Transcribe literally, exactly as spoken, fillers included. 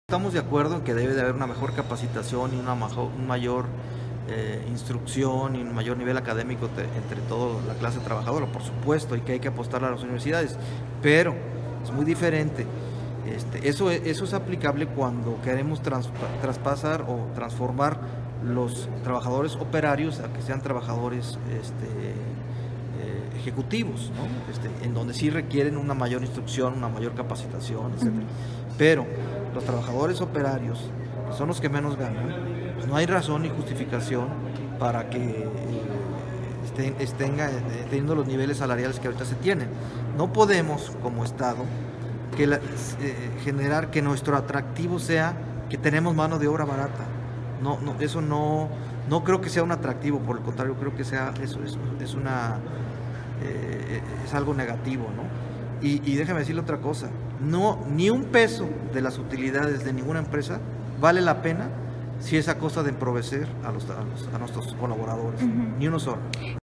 Estamos de acuerdo en que debe de haber una mejor capacitación y una mayor, un mayor eh, instrucción y un mayor nivel académico te, entre toda la clase trabajadora, por supuesto, y que hay que apostar a las universidades, pero es muy diferente. Este, eso, eso es aplicable cuando queremos trans, traspasar o transformar los trabajadores operarios a que sean trabajadores este, eh, ejecutivos, ¿no? Este, en donde sí requieren una mayor instrucción, una mayor capacitación, etcétera. Uh-huh. Pero los trabajadores operarios, que son los que menos ganan, pues no hay razón ni justificación para que eh, estén, estén eh, teniendo los niveles salariales que ahorita se tienen. No podemos, como Estado, que la, eh, generar que nuestro atractivo sea que tenemos mano de obra barata. No, no, eso no, no creo que sea un atractivo, por el contrario, creo que sea eso, es, es una eh, es algo negativo, ¿no? Y, y déjame decirle otra cosa, no, ni un peso de las utilidades de ninguna empresa vale la pena si es a costa de empobrecier a, los, a, los, a nuestros colaboradores, uh-huh. Ni uno solo.